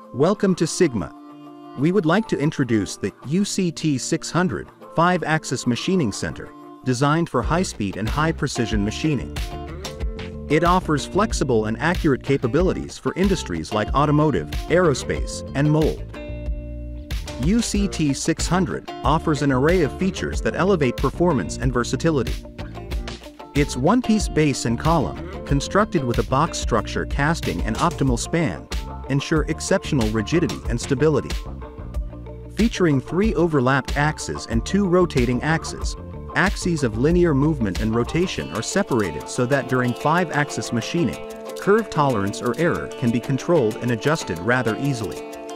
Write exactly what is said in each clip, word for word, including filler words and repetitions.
Welcome to Sigma. We would like to introduce the U C T six hundred five-axis Machining Center, designed for high-speed and high-precision machining. It offers flexible and accurate capabilities for industries like automotive, aerospace, and mold. U C T six hundred offers an array of features that elevate performance and versatility. Its one-piece base and column, constructed with a box structure casting and optimal span, ensure exceptional rigidity and stability. Featuring three overlapped axes and two rotating axes, axes of linear movement and rotation are separated so that during five-axis machining, curve tolerance or error can be controlled and adjusted rather easily.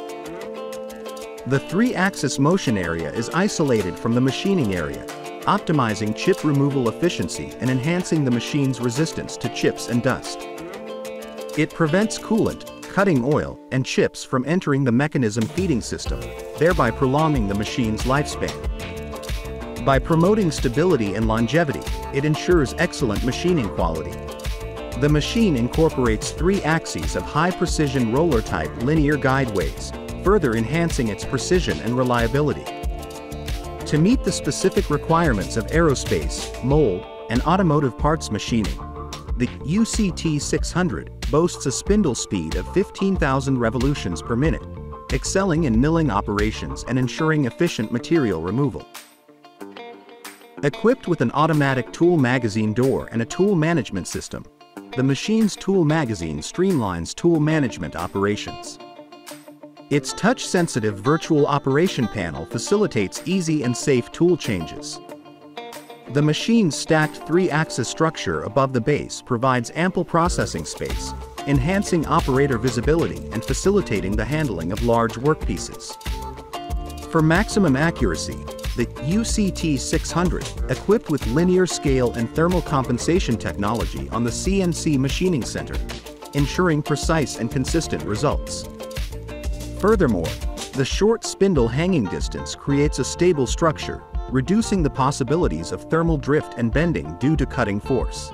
The three-axis motion area is isolated from the machining area, optimizing chip removal efficiency and enhancing the machine's resistance to chips and dust. It prevents coolant, cutting oil, and chips from entering the mechanism feeding system, thereby prolonging the machine's lifespan. By promoting stability and longevity, it ensures excellent machining quality. The machine incorporates three axes of high-precision roller-type linear guideways, further enhancing its precision and reliability. To meet the specific requirements of aerospace, mold, and automotive parts machining, the U C T six hundred boasts a spindle speed of fifteen thousand revolutions per minute, excelling in milling operations and ensuring efficient material removal. Equipped with an automatic tool magazine door and a tool management system, the machine's tool magazine streamlines tool management operations. Its touch-sensitive virtual operation panel facilitates easy and safe tool changes. The machine's stacked three-axis structure above the base provides ample processing space, enhancing operator visibility and facilitating the handling of large workpieces. For maximum accuracy, the U C T six hundred, equipped with linear scale and thermal compensation technology on the C N C Machining Center, ensuring precise and consistent results. Furthermore, the short spindle hanging distance creates a stable structure, reducing the possibilities of thermal drift and bending due to cutting force.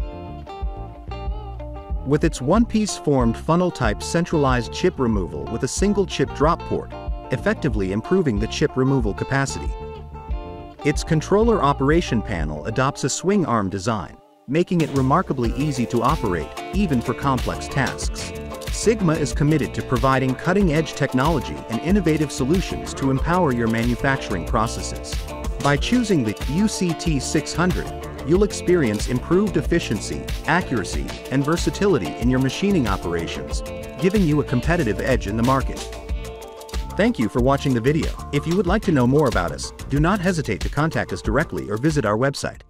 With its one-piece formed funnel-type centralized chip removal with a single chip drop port, effectively improving the chip removal capacity. Its controller operation panel adopts a swing arm design, making it remarkably easy to operate, even for complex tasks. Sigma is committed to providing cutting-edge technology and innovative solutions to empower your manufacturing processes. By choosing the U C T six hundred, you'll experience improved efficiency, accuracy, and versatility in your machining operations, giving you a competitive edge in the market. Thank you for watching the video. If you would like to know more about us, do not hesitate to contact us directly or visit our website.